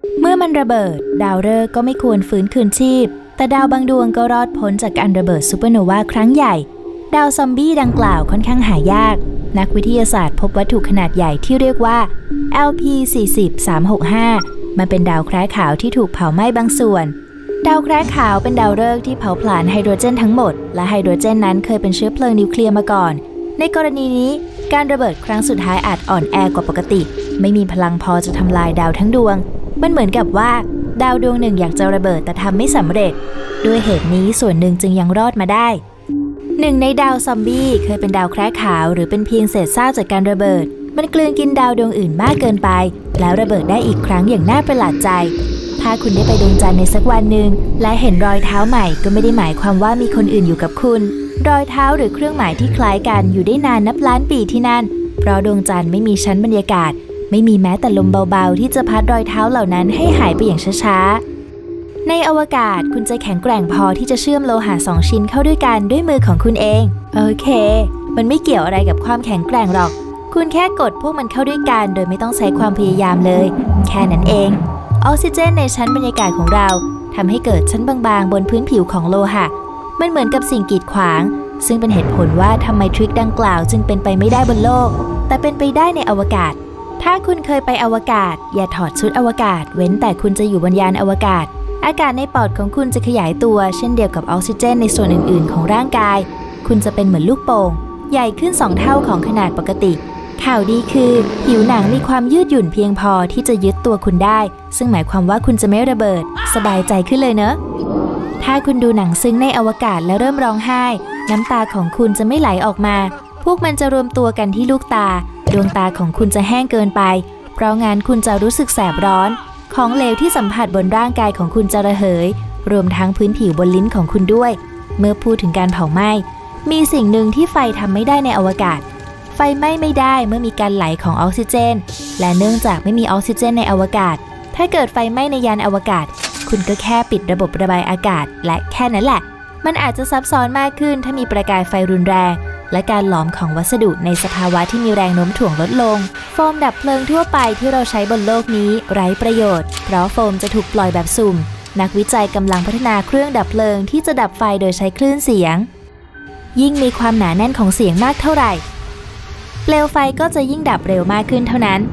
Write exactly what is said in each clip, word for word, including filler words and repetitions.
เมื่อมันระเบิดดาวฤกษ์ก็ไม่ควรฟื้นคืนชีพแต่ดาวบางดวงก็รอดพ้นจากการระเบิดซูเปอร์โนวาครั้งใหญ่ดาวซอมบี้ดังกล่าวค่อนข้างหายากนักวิทยาศาสตร์พบวัตถุขนาดใหญ่ที่เรียกว่า แอล พี สี่ศูนย์ สามหกห้า มันเป็นดาวแคระขาวที่ถูกเผาไหม้บางส่วนดาวแคระขาวเป็นดาวฤกษ์ที่เผาผลาญไฮโดรเจนทั้งหมดและไฮโดรเจนนั้นเคยเป็นเชื้อเพลิงนิวเคลียร์มาก่อนในกรณีนี้การระเบิดครั้งสุดท้ายอาจอ่อนแอกว่าปกติไม่มีพลังพอจะทำลายดาวทั้งดวงมันเหมือนกับว่าดาวดวงหนึ่งอยากจะระเบิดแต่ทำไม่สำเร็จด้วยเหตุนี้ส่วนหนึ่งจึงยังรอดมาได้หนึ่งในดาวซอมบี้เคยเป็นดาวแคระขาวหรือเป็นเพียงเศษซากจากการระเบิดมันกลืนกินดาวดวงอื่นมากเกินไปแล้วระเบิดได้อีกครั้งอย่างน่าประหลาดใจถ้าคุณได้ไปดวงจันทร์ในสักวันหนึ่งและเห็นรอยเท้าใหม่ก็ไม่ได้หมายความว่ามีคนอื่นอยู่กับคุณรอยเท้าหรือเครื่องหมายที่คล้ายกันอยู่ได้นานนับล้านปีที่นั่นเพราะดวงจันทร์ไม่มีชั้นบรรยากาศไม่มีแม้แต่ลมเบาๆที่จะพัดรอยเท้าเหล่านั้นให้หายไปอย่างช้าๆในอวกาศคุณจะแข็งแกร่งพอที่จะเชื่อมโลหะสองชิ้นเข้าด้วยกันด้วยมือของคุณเองโอเคมันไม่เกี่ยวอะไรกับความแข็งแกร่งหรอกคุณแค่กดพวกมันเข้าด้วยกันโดยไม่ต้องใช้ความพยายามเลยแค่นั้นเองออกซิเจนในชั้นบรรยากาศของเราทำให้เกิดชั้นบางๆบนพื้นผิวของโลหะมันเหมือนกับสิ่งกีดขวางซึ่งเป็นเหตุผลว่าทำไมทริคดังกล่าวจึงเป็นไปไม่ได้บนโลกแต่เป็นไปได้ในอวกาศถ้าคุณเคยไปอวกาศอย่าถอดชุดอวกาศเว้นแต่คุณจะอยู่บนยานอวกาศอากาศในปอดของคุณจะขยายตัวเช่นเดียวกับออกซิเจนในส่วนอื่นๆของร่างกายคุณจะเป็นเหมือนลูกโป่งใหญ่ขึ้นสองเท่าของขนาดปกติข่าวดีคือผิวหนังมีความยืดหยุ่นเพียงพอที่จะยึดตัวคุณได้ซึ่งหมายความว่าคุณจะไม่ระเบิดสบายใจขึ้นเลยเนอะถ้าคุณดูหนังซึ้งในอวกาศแล้วเริ่มร้องไห้น้ำตาของคุณจะไม่ไหลออกมาพวกมันจะรวมตัวกันที่ลูกตาดวงตาของคุณจะแห้งเกินไปเพราะงั้นคุณจะรู้สึกแสบร้อนของเหลวที่สัมผัสบนร่างกายของคุณจะระเหยรวมทั้งพื้นผิวบนลิ้นของคุณด้วยเมื่อพูดถึงการเผาไหม้มีสิ่งหนึ่งที่ไฟทำไม่ได้ในอวกาศไฟไหม้ไม่ได้เมื่อมีการไหลของออกซิเจนและเนื่องจากไม่มีออกซิเจนในอวกาศถ้าเกิดไฟไหม้ในยานอวกาศคุณก็แค่ปิดระบบระบายอากาศและแค่นั้นแหละมันอาจจะซับซ้อนมากขึ้นถ้ามีประกายไฟรุนแรงและการหลอมของวัสดุในสภาวะที่มีแรงโน้มถ่วงลดลงโฟมดับเพลิงทั่วไปที่เราใช้บนโลกนี้ไร้ประโยชน์เพราะโฟมจะถูกปล่อยแบบสุ่มนักวิจัยกำลังพัฒนาเครื่องดับเพลิงที่จะดับไฟโดยใช้คลื่นเสียงยิ่งมีความหนาแน่นของเสียงมากเท่าไหร่เปลวไฟก็จะยิ่งดับเร็วมากขึ้นเท่านั้น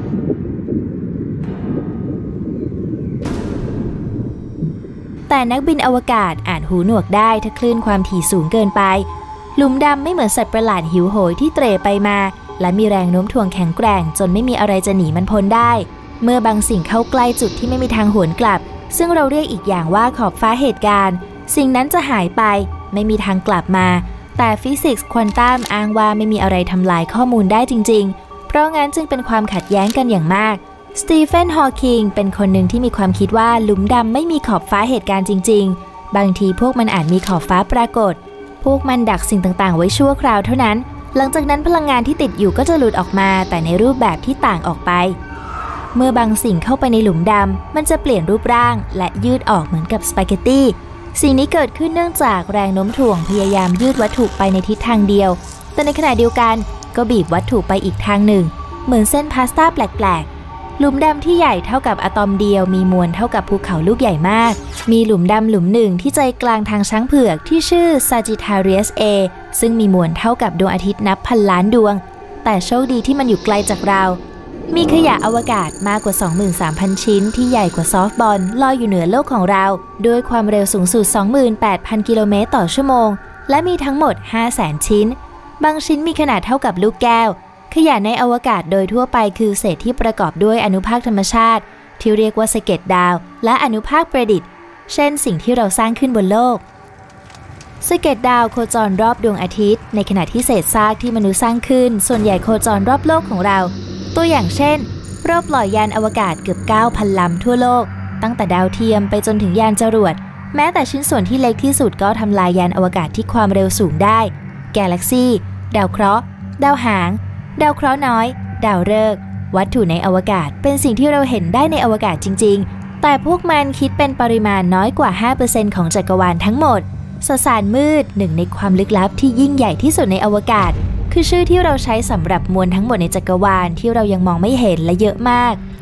แต่นักบินอวกาศอาจหูหนวกได้ถ้าคลื่นความถี่สูงเกินไปหลุมดำไม่เหมือนสัตว์ประหลาดหิวโหยที่เตร่ไปมาและมีแรงโน้มถ่วงแข็งแกร่งจนไม่มีอะไรจะหนีมันพ้นได้เมื่อบางสิ่งเข้าใกล้จุดที่ไม่มีทางหวนกลับซึ่งเราเรียกอีกอย่างว่าขอบฟ้าเหตุการณ์สิ่งนั้นจะหายไปไม่มีทางกลับมาแต่ฟิสิกส์ควอนตัมอ้างว่าไม่มีอะไรทำลายข้อมูลได้จริงๆเพราะงั้นจึงเป็นความขัดแย้งกันอย่างมากสตีเฟนฮอว์กิงเป็นคนหนึ่งที่มีความคิดว่าหลุมดำไม่มีขอบฟ้าเหตุการณ์จริงๆบางทีพวกมันอาจมีขอบฟ้าปรากฏพวกมันดักสิ่งต่างๆไว้ชั่วคราวเท่านั้นหลังจากนั้นพลังงานที่ติดอยู่ก็จะหลุดออกมาแต่ในรูปแบบที่ต่างออกไปเมื่อบางสิ่งเข้าไปในหลุมดำมันจะเปลี่ยนรูปร่างและยืดออกเหมือนกับสปาเกตตี้สิ่งนี้เกิดขึ้นเนื่องจากแรงโน้มถ่วงพยายามยืดวัตถุไปในทิศทางเดียวแต่ในขณะเดียวกันก็บีบวัตถุไปอีกทางหนึ่งเหมือนเส้นพาสต้าแปลกๆหลุมดำที่ใหญ่เท่ากับอะตอมเดียวมีมวลเท่ากับภูเขาลูกใหญ่มากมีหลุมดำหลุมหนึ่งที่ใจกลางทางช้างเผือกที่ชื่อ Sagittarius A ซึ่งมีมวลเท่ากับดวงอาทิตย์นับพันล้านดวงแต่โชคดีที่มันอยู่ไกลจากเรามีขยะอวกาศมากกว่า สองหมื่นสามพัน ชิ้นที่ใหญ่กว่าซอฟต์บอลลอยอยู่เหนือโลกของเราด้วยความเร็วสูงสุด สองหมื่นแปดพัน กิโลเมตรต่อชั่วโมงและมีทั้งหมด ห้าแสน ชิ้นบางชิ้นมีขนาดเท่ากับลูกแก้วขยะในอวกาศโดยทั่วไปคือเศษที่ประกอบด้วยอนุภาคธรรมชาติที่เรียกว่าสะเก็ดดาวและอนุภาคประดิษฐ์เช่นสิ่งที่เราสร้างขึ้นบนโลกสะเก็ดดาวโคจรรอบดวงอาทิตย์ในขณะที่เศษซากที่มนุษย์สร้างขึ้นส่วนใหญ่โคจรรอบโลกของเราตัวอย่างเช่นรอบปล่อยยานอวกาศเกือบ เก้าพัน ลำทั่วโลกตั้งแต่ดาวเทียมไปจนถึงยานจรวดแม้แต่ชิ้นส่วนที่เล็กที่สุดก็ทำลายยานอวกาศที่ความเร็วสูงได้กาแล็กซี่ดาวเคราะห์ดาวหางดาวเคราะห์น้อยดาวฤกษ์วัตถุในอวกาศเป็นสิ่งที่เราเห็นได้ในอวกาศจริงๆแต่พวกมันคิดเป็นปริมาณน้อยกว่า ห้าเปอร์เซ็นต์ ของจักรวาลทั้งหมดสสารมืดหนึ่งในความลึกลับที่ยิ่งใหญ่ที่สุดในอวกาศคือชื่อที่เราใช้สำหรับมวลทั้งหมดในจักรวาลที่เรายังมองไม่เห็นและเยอะมาก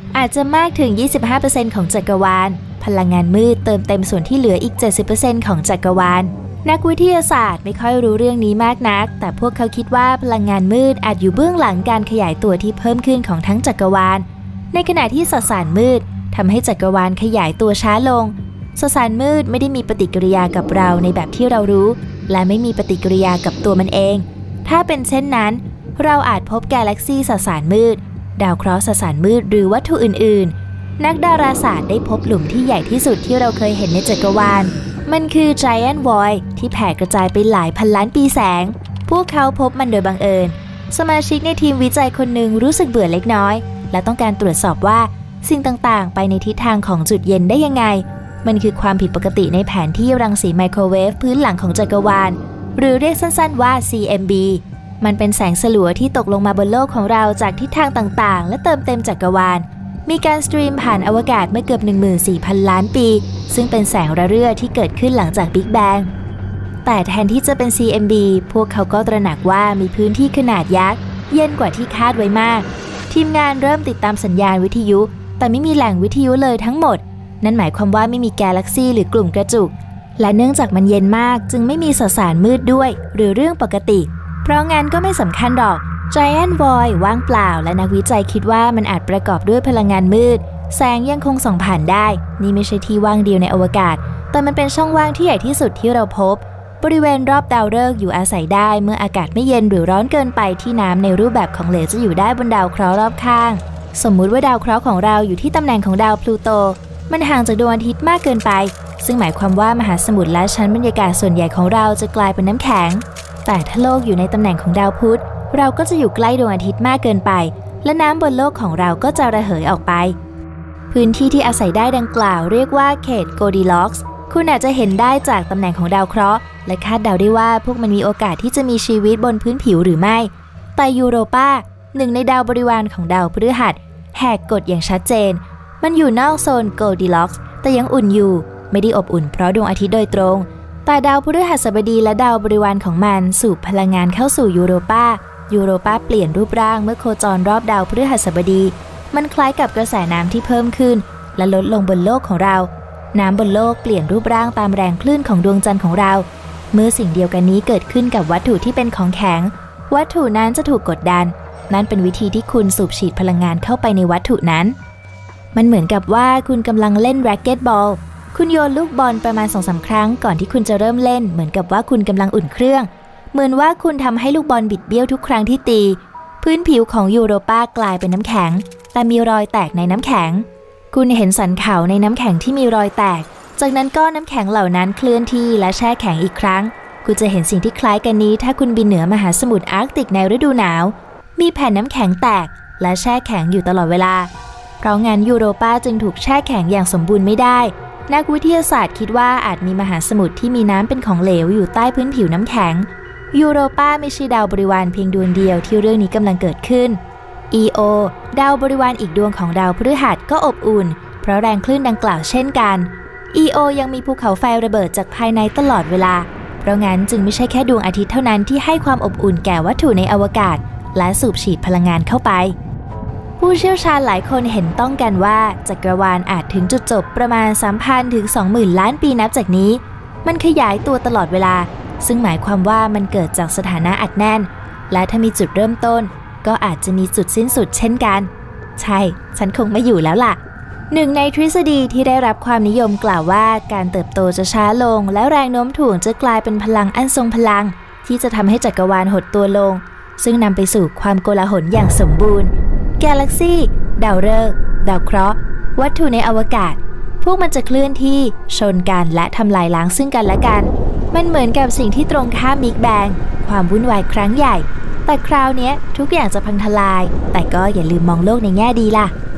อาจจะมากถึง ยี่สิบห้าเปอร์เซ็นต์ ของจักรวาลพลังงานมืดเติมเต็มส่วนที่เหลืออีก เจ็ดสิบเปอร์เซ็นต์ ของจักรวาลนักวิทยาศาสตร์ไม่ค่อยรู้เรื่องนี้มากนักแต่พวกเขาคิดว่าพลังงานมืดอาจอยู่เบื้องหลังการขยายตัวที่เพิ่มขึ้นของทั้งจักรวาลในขณะที่สสารมืดทำให้จักรวาลขยายตัวช้าลงสสารมืดไม่ได้มีปฏิกิริยากับเราในแบบที่เรารู้และไม่มีปฏิกิริยากับตัวมันเองถ้าเป็นเช่นนั้นเราอาจพบกาแล็กซีสสารมืดดาวเคราะห์สสารมืดหรือวัตถุอื่นๆนักดาราศาสตร์ได้พบหลุมที่ใหญ่ที่สุดที่เราเคยเห็นในจักรวาลมันคือ Giant Void ที่แผ่กระจายไปหลายพันล้านปีแสงพวกเขาพบมันโดยบังเอิญสมาชิกในทีมวิจัยคนหนึ่งรู้สึกเบื่อเล็กน้อยและต้องการตรวจสอบว่าสิ่งต่างๆไปในทิศทางของจุดเย็นได้ยังไงมันคือความผิดปกติในแผนที่รังสีไมโครเวฟพื้นหลังของจักรวาลหรือเรียกสั้นๆว่า ซี เอ็ม บี มันเป็นแสงสลัวที่ตกลงมาบนโลกของเราจากทิศทางต่างๆและเติมเต็มจักรวาลมีการสตรีมผ่านอวกาศเมื่อเกือบ หนึ่งหมื่นสี่พัน ล้านปีซึ่งเป็นแสงระเรื่อที่เกิดขึ้นหลังจากบิ๊กแบงแต่แทนที่จะเป็น ซี เอ็ม บี พวกเขาก็ตระหนักว่ามีพื้นที่ขนาดยักษ์เย็นกว่าที่คาดไว้มากทีมงานเริ่มติดตามสัญญาณวิทยุแต่ไม่มีแหล่งวิทยุเลยทั้งหมดนั่นหมายความว่าไม่มีกาแล็กซีหรือกลุ่มกระจุกและเนื่องจากมันเย็นมากจึงไม่มีสสารมืดด้วยหรือเรื่องปกติเพราะงั้นก็ไม่สำคัญหรอก Giant Void ว่างเปล่าและนักวิจัยคิดว่ามันอาจประกอบด้วยพลังงานมืดแสงยังคงส่องผ่านได้นี่ไม่ใช่ที่ว่างเดียวในอวกาศแต่มันเป็นช่องว่างที่ใหญ่ที่สุดที่เราพบบริเวณรอบดาวฤกษ์อยู่อาศัยได้เมื่ออากาศไม่เย็นหรือร้อนเกินไปที่น้ำในรูปแบบของเหลวจะอยู่ได้บนดาวเคราะห์รอบข้างสมมุติว่าดาวเคราะห์ของเราอยู่ที่ตำแหน่งของดาวพลูโตมันห่างจากดวงอาทิตย์มากเกินไปซึ่งหมายความว่ามหาสมุทรและชั้นบรรยากาศส่วนใหญ่ของเราจะกลายเป็นน้ำแข็งแต่ถ้าโลกอยู่ในตำแหน่งของดาวพุธเราก็จะอยู่ใกล้ดวงอาทิตย์มากเกินไปและน้ำบนโลกของเราก็จะระเหยออกไปพื้นที่ที่อาศัยได้ดังกล่าวเรียกว่าเขตโกลดิล็อกส์คุณอาจจะเห็นได้จากตำแหน่งของดาวเคราะห์และคาดเดาได้ว่าพวกมันมีโอกาสที่จะมีชีวิตบนพื้นผิวหรือไม่แต่ยูโรปาหนึ่งในดาวบริวารของดาวพฤหัสแหกกฎอย่างชัดเจนมันอยู่นอกโซนโกลดิล็อกส์แต่ยังอุ่นอยู่ไม่ได้อบอุ่นเพราะดวงอาทิตย์โดยตรงแต่ดาวพฤหัสบดีและดาวบริวารของมันสูบพลังงานเข้าสู่ยูโรปายูโรปาเปลี่ยนรูปร่างเมื่อโคจรรอบดาวพฤหัสบดีมันคล้ายกับกระแสน้ำที่เพิ่มขึ้นและลดลงบนโลกของเราน้ำบนโลกเปลี่ยนรูปร่างตามแรงคลื่นของดวงจันทร์ของเราเมื่อสิ่งเดียวกันนี้เกิดขึ้นกับวัตถุที่เป็นของแข็งวัตถุนั้นจะถูกกดดันนั่นเป็นวิธีที่คุณสูบฉีดพลังงานเข้าไปในวัตถุนั้นมันเหมือนกับว่าคุณกำลังเล่นแร็คเก็ตบอลคุณโยนลูกบอลประมาณ สองสาม ครั้งก่อนที่คุณจะเริ่มเล่นเหมือนกับว่าคุณกำลังอุ่นเครื่องเหมือนว่าคุณทำให้ลูกบอลบิดเบี้ยวทุกครั้งที่ตีพื้นผิวของยูโรปากลายเป็นน้ำแข็งแต่มีรอยแตกในน้ำแข็งคุณเห็นสันเขาในน้ำแข็งที่มีรอยแตกจากนั้นก้อนน้ำแข็งเหล่านั้นเคลื่อนที่และแช่แข็งอีกครั้งคุณจะเห็นสิ่งที่คล้ายกันนี้ถ้าคุณบินเหนือมหาสมุทรอาร์กติกในฤดูหนาวมีแผ่นน้ำแข็งแตกและแช่แข็งอยู่ตลอดเวลาเพราะงั้นยูโรปาจึงถูกแช่แข็งอย่างสมบูรณ์ไม่ได้นักวิทยาศาสตร์คิดว่าอาจมีมหาสมุทรที่มีน้ำเป็นของเหลวอยู่ใต้พื้นผิวน้ำแข็งยูโรปาไม่ใช่ดาวบริวารเพียงดวงเดียวที่เรื่องนี้กำลังเกิดขึ้น อี โอ ดาวบริวารอีกดวงของดาวพฤหัสก็อบอุ่นเพราะแรงคลื่นดังกล่าวเช่นกัน อี โอ ยังมีภูเขาไฟระเบิดจากภายในตลอดเวลาเพราะงั้นจึงไม่ใช่แค่ดวงอาทิตย์เท่านั้นที่ให้ความอบอุ่นแก่วัตถุในอวกาศและสูบฉีดพลังงานเข้าไปผู้เชี่ยวชาญหลายคนเห็นต้องกันว่าจักรวาลอาจถึงจุดจบประมาณ สามพัน ถึง สองหมื่น ล้านปีนับจากนี้มันขยายตัวตลอดเวลาซึ่งหมายความว่ามันเกิดจากสถานะอัดแน่นและถ้ามีจุดเริ่มต้นก็อาจจะมีจุดสิ้นสุดเช่นกันใช่ฉันคงไม่อยู่แล้วล่ะหนึ่งในทฤษฎีที่ได้รับความนิยมกล่าวว่าการเติบโตจะช้าลงและแรงโน้มถ่วงจะกลายเป็นพลังอันทรงพลังที่จะทำให้จักรวาลหดตัวลงซึ่งนำไปสู่ความโกลาหลอย่างสมบูรณ์กาแล็กซี่ดาวฤกษ์ดาวเคราะห์วัตถุในอวกาศพวกมันจะเคลื่อนที่ชนกันและทำลายล้างซึ่งกันและกันมันเหมือนกับสิ่งที่ตรงข้ามบิ๊กแบงความวุ่นวายครั้งใหญ่แต่คราวนี้ทุกอย่างจะพังทลายแต่ก็อย่าลืมมองโลกในแง่ดีล่ะ